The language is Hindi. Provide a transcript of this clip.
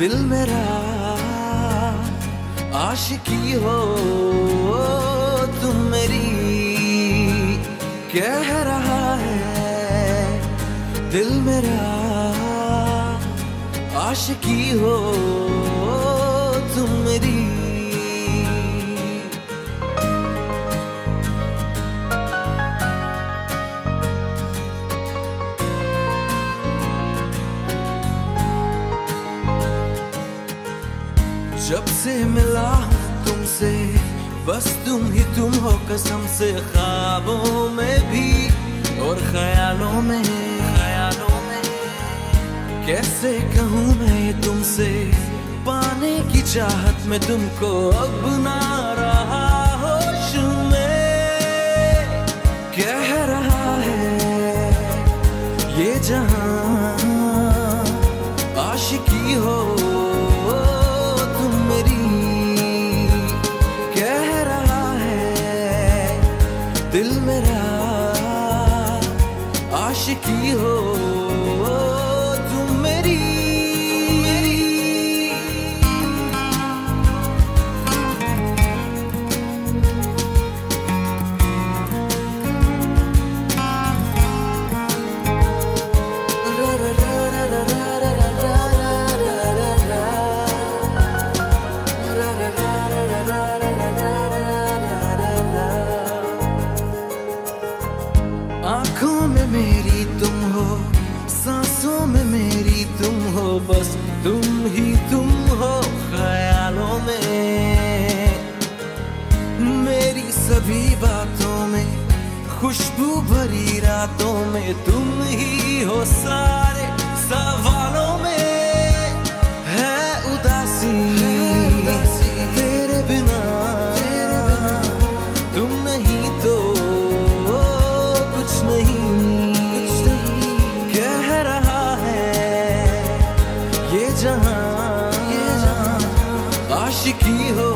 दिल मेरा आशिकी हो तुम मेरी, कह रहा है दिल मेरा आशिकी हो तुम मेरी। जब से मिला हूँ तुमसे बस तुम ही तुम हो कसम से, ख्वाबों में भी और ख्यालों में कैसे कहूँ मैं ये तुमसे, पाने की चाहत में तुमको अब ना रहा होश में, कह रहा है ये जहां आशिकी हो दिल मेरा आशिकी हो तुम मेरी। आँखों में मेरी तुम हो, सांसों में मेरी तुम हो, बस तुम ही तुम हो ख्यालों में, मेरी सभी बातों में, खुशबू भरी रातों में तुम ही हो, सारे सवालों में है उदासी तेरे बिना, तुम नहीं तो जहां आशिकी हो